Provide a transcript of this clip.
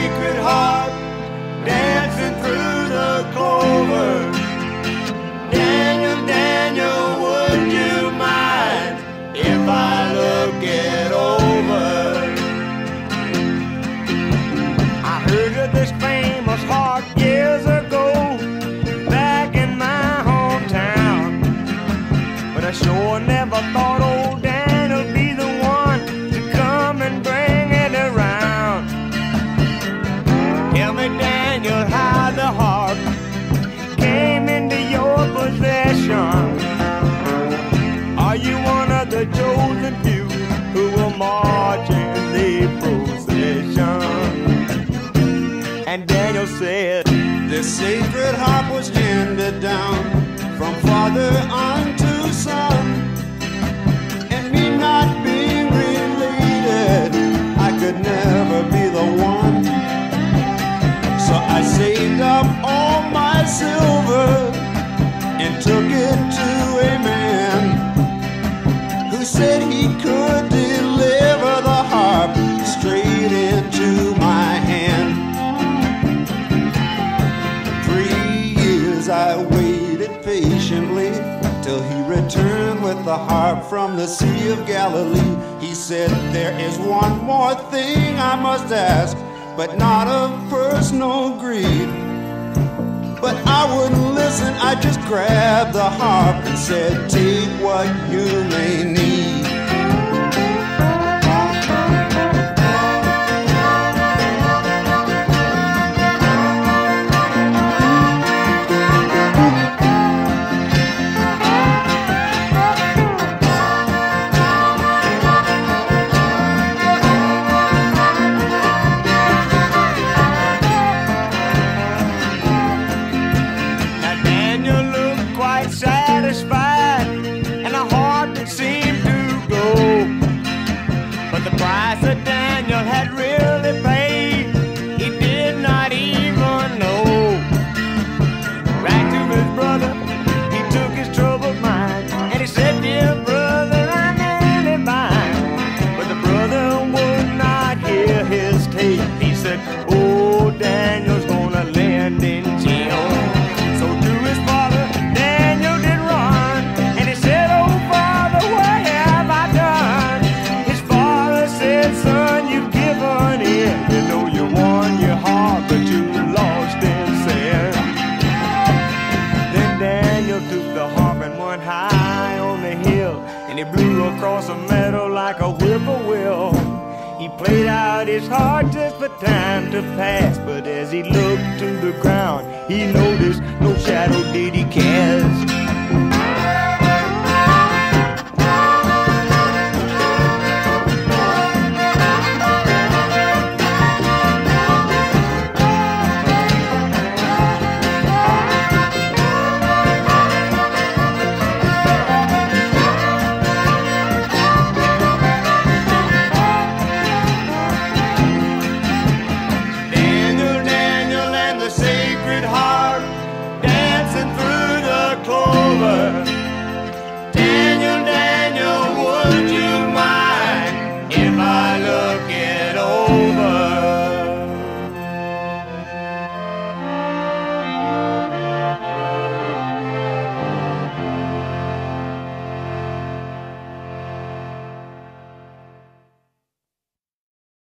sacred harp dancing through the clover. Daniel, Daniel, would you mind if I look it over? I heard of this famous harp years ago, back in my hometown, but I sure never thought old Daniel'd be the one to come and bring it around. Tell me, Daniel, how the harp came into your possession. Are you one of the chosen few who will march in the procession? And Daniel said, this sacred harp was handed down from father unto son, and me not being related, I could never be the one. So I saved up all my silver and took it to a man who said he could deliver the harp straight into my hand. 3 years I waited patiently till he returned with the harp from the Sea of Galilee. He said, there is one more thing I must ask, but not of personal greed. But I wouldn't listen, I just grabbed the harp and said, take what you may need. Satisfied, and the harp seemed to go, but the price that Daniel had really paid, he did not even know. Back to his brother, he took his troubled mind, and he said, dear brother, I'm nearly mine. But the brother would not hear his tale. He said, oh, Daniel's gonna land in jail. So to his father, Daniel did run, and he said, oh, Father, what have I done? His father said, son, you've given in. You know you won your heart, but you lost in sin. Then Daniel took the harp and went high on the hill, and he blew across a meadow like a whippoorwill. He played out his heart just for time to pass, but as he looked to the ground, he noticed no shadow did he cast.